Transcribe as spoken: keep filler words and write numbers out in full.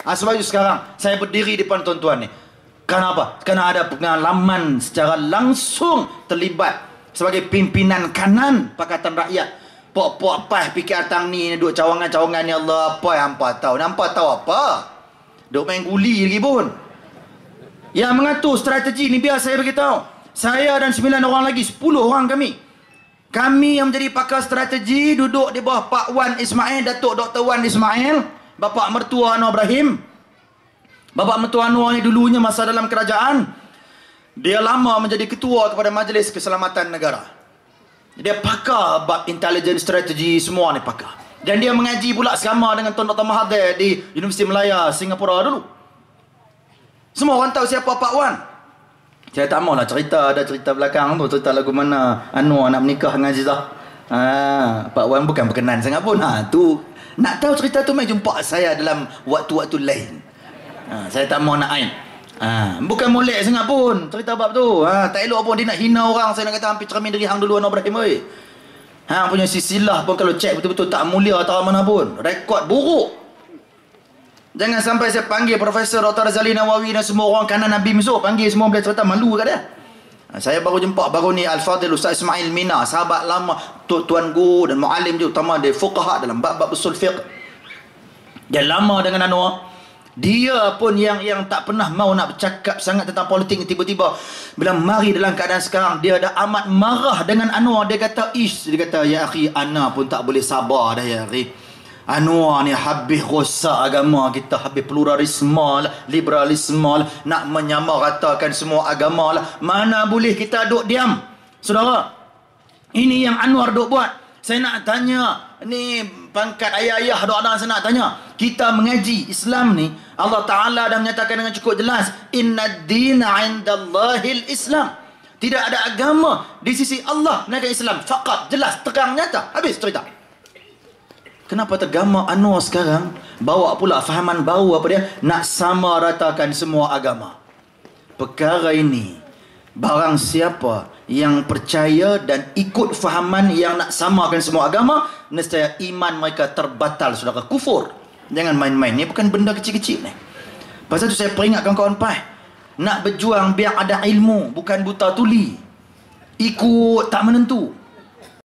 Ha, sebab itu sekarang saya berdiri di depan tuan-tuan ni. Kenapa? Kerana ada pengalaman secara langsung terlibat sebagai pimpinan kanan Pakatan Rakyat. Pok-pok pas fikir atang ni duk cawangan-cawangan ni Allah apa yang hampa tahu. Nampak tahu apa? Duk main guli lagi pun. Yang mengatur strategi ni biar saya beritahu. Saya dan sembilan orang lagi, sepuluh orang kami. Kami yang menjadi pakar strategi duduk di bawah Pak Wan Ismail, Datuk Doktor Wan Ismail, bapa mertua Anwar Ibrahim. Bapa mertua Anwar ni dulunya masa dalam kerajaan, dia lama menjadi ketua kepada Majlis Keselamatan Negara. Dia pakar bab intelligence strategi, semua ni pakar. Dan dia mengaji pula sama dengan Tuan Doktor Mahathir di Universiti Malaya Singapura dulu. Semua orang tahu siapa Pak Wan. Saya tak maulah cerita, ada cerita belakang tu, cerita lagu mana Anwar nak menikah dengan Azizah. Ha, Pak Wan bukan berkenan sangat pun. Ha, tu nak tahu cerita tu mai jumpa saya dalam waktu-waktu lain. Ha, saya tak mau nak ain. Ha, bukan molek sangat pun cerita bab tu. Ha, tak elok pun dia nak hina orang. Saya nak kata hampir cermin dari hang dulu Anwar Ibrahim oi. Ha, punya silsilah pun kalau cek betul-betul tak mulia atau mana pun. Rekod buruk. Jangan sampai saya panggil Profesor Doktor Razali Nawawi dan semua orang kanan Nabi Mesut. Panggil semua boleh cerita malu kat dia. Ha, saya baru jumpa baru ni Al-Fadhil Ustaz Ismail Mina, sahabat lama Tuan Guru dan muallim juga utama dia fuqaha dalam bab-bab usul fiqh. Dia lama dengan Anwar. Dia pun yang yang tak pernah mau nak bercakap sangat tentang politik. Tiba-tiba bila mari dalam keadaan sekarang, dia dah amat marah dengan Anwar. Dia kata, ish, dia kata, ya akhi, ana pun tak boleh sabar dah ya akhi. Anwar ni habis rosak agama kita, habis pluralisme lah, liberalisme lah, nak menyamaratakan semua agama lah. Mana boleh kita duk diam. Saudara, ini yang Anwar duk buat. Saya nak tanya, ni pangkat ayah-ayah doa-doa saya nak tanya. Kita mengaji Islam ni, Allah Ta'ala dah menyatakan dengan cukup jelas, inna dina indallahil Islam. Tidak ada agama di sisi Allah melainkan Islam. Fakat, jelas, terang, nyata. Habis cerita. Kenapa tergama Anwar sekarang bawa pula fahaman baru apa dia? Nak sama ratakan semua agama. Perkara ini, barang siapa yang percaya dan ikut fahaman yang nak samakan semua agama, nescaya iman mereka terbatal, saudara. Kufur. Jangan main-main. Ni bukan benda kecil-kecil ni. Pasal tu saya peringat kawan-kawan pai, nak berjuang biar ada ilmu, bukan buta tuli. Ikut tak menentu.